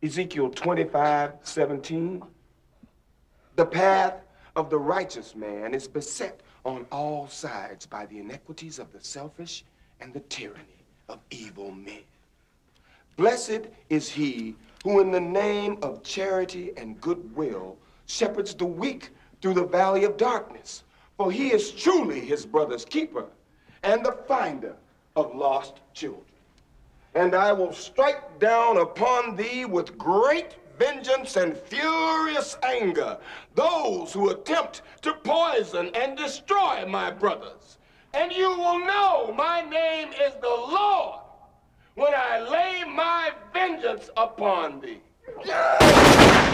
Ezekiel 25:17. The path of the righteous man is beset on all sides by the iniquities of the selfish and the tyranny of evil men. Blessed is he who in the name of charity and goodwill shepherds the weak through the valley of darkness, for he is truly his brother's keeper and the finder of lost children. And I will strike down upon thee with great vengeance and furious anger those who attempt to poison and destroy my brothers. And you will know my name is the Lord when I lay my vengeance upon thee.